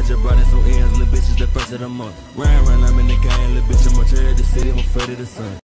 just brought in some ends, little bitches the first of the month. Run, I'm in the game, little bitch, I'm a the city, I'm afraid of the sun.